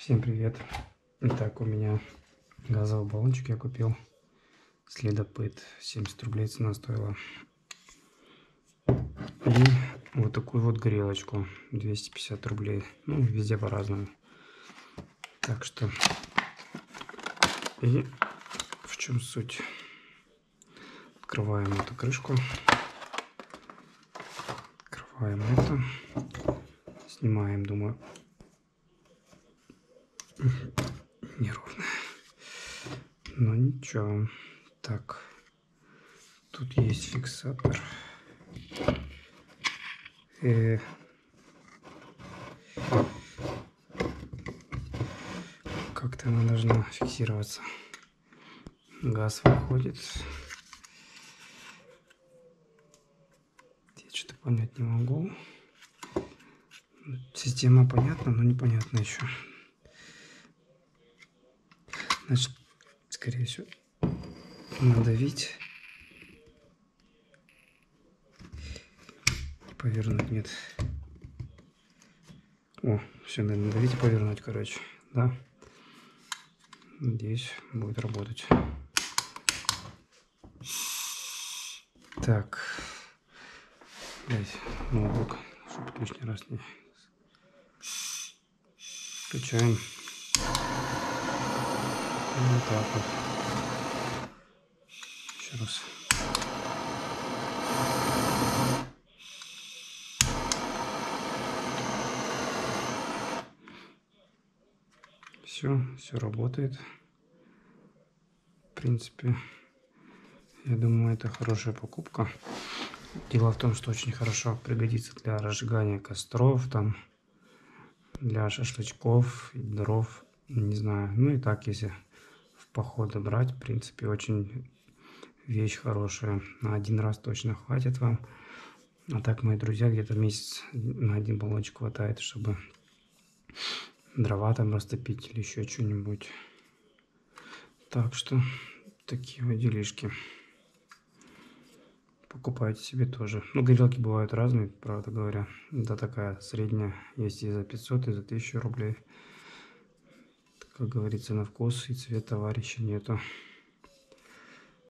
Всем привет! Итак, у меня газовый баллончик я купил. Следопыт. 70 рублей цена стоила. И вот такую вот грелочку. 250 рублей. Ну, везде по-разному. Так что... И в чем суть? Открываем эту крышку. Открываем это. Снимаем, думаю. Неровно. Но ничего. Так. Тут есть фиксатор. Как-то она должна фиксироваться. Газ выходит. Я что-то понять не могу. Система понятна, но непонятна еще. Значит, скорее всего, надавить. Повернуть нет. О, все, надо надавить и повернуть, короче. Да. Надеюсь, будет работать. Так. Блять, ноутбук, чтобы лишний раз не... Включаем. Вот так вот. Еще раз. Все работает. В принципе, я думаю, это хорошая покупка. Дело в том, что очень хорошо пригодится для разжигания костров, там, для шашлычков, дров, не знаю. Ну и так, если в походы брать, в принципе, очень вещь хорошая. На один раз точно хватит вам. А так, мои друзья, где-то месяц на один баллончик хватает, чтобы дрова там растопить или еще что-нибудь. Так что, такие вот делишки. Покупайте себе тоже. Ну, грелки бывают разные, правда говоря. Да, такая средняя. Есть и за 500, и за 1000 рублей. Как говорится, на вкус и цвет товарища нету.